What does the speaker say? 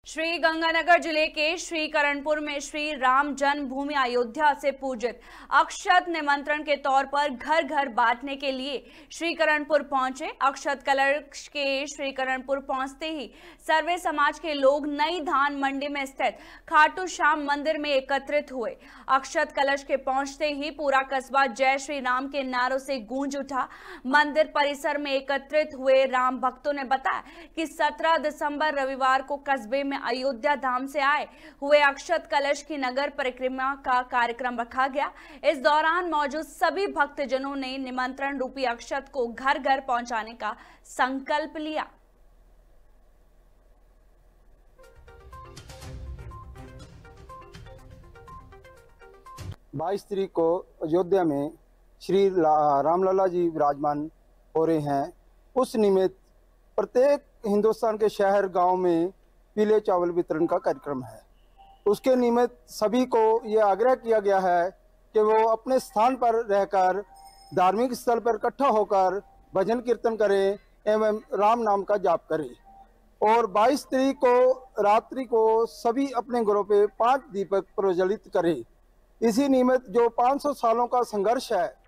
श्री गंगानगर जिले के श्रीकरणपुर में श्री राम जन्मभूमि अयोध्या से पूजित अक्षत निमंत्रण के तौर पर घर घर बांटने के लिए श्रीकरणपुर पहुंचे। अक्षत कलश के श्रीकरणपुर पहुंचते ही सर्वे समाज के लोग नई धान मंडी में स्थित खाटू श्याम मंदिर में एकत्रित हुए। अक्षत कलश के पहुंचते ही पूरा कस्बा जय श्री राम के नारों से गूंज उठा। मंदिर परिसर में एकत्रित हुए राम भक्तों ने बताया कि 17 दिसंबर रविवार को कस्बे में अयोध्या धाम से आए हुए अक्षत कलश की नगर परिक्रमा का कार्यक्रम रखा गया। इस दौरान मौजूद सभी भक्तजनों ने निमंत्रण रूपी अक्षत को घर घर पहुंचाने का संकल्प लिया। बाईस तारीख को अयोध्या में श्री रामलला जी विराजमान हो रहे हैं। उस निमित्त प्रत्येक हिंदुस्तान के शहर गांव में पीले चावल वितरण का कार्यक्रम है। उसके निमित्त सभी को ये आग्रह किया गया है कि वो अपने स्थान पर रहकर धार्मिक स्थल पर इकट्ठा होकर भजन कीर्तन करें एवं राम नाम का जाप करें। और 22 तारीख को रात्रि को सभी अपने घरों पे 5 दीपक प्रज्वलित करें। इसी निमित्त जो 500 सालों का संघर्ष है